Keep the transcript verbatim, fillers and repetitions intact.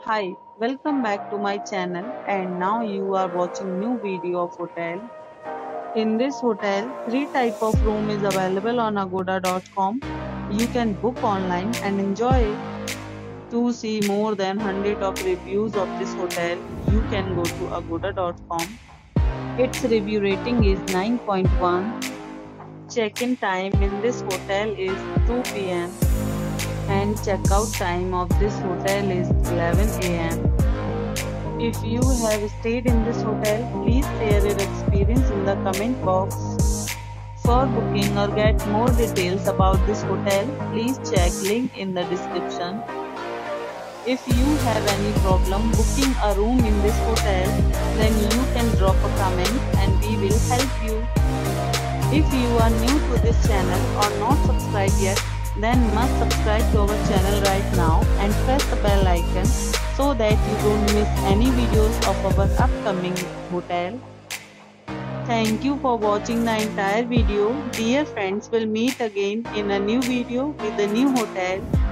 Hi, welcome back to my channel and now you are watching new video of hotel. In this hotel, three type of room is available on agoda dot com. You can book online and enjoy it. To see more than one hundred of reviews of this hotel, you can go to agoda dot com. Its review rating is nine point one. Check-in time in this hotel is two p m and check-out time of this hotel is eleven a m If you have stayed in this hotel, please share your experience in the comment box. For booking or get more details about this hotel, please check link in the description. If you have any problem booking a room in this hotel, then you can drop a comment and we will help you. If you are new to this channel or not subscribed yet, then must subscribe to our channel right now and press the bell icon so that you don't miss any videos of our upcoming hotel. Thank you for watching the entire video. Dear friends, will meet again in a new video with a new hotel.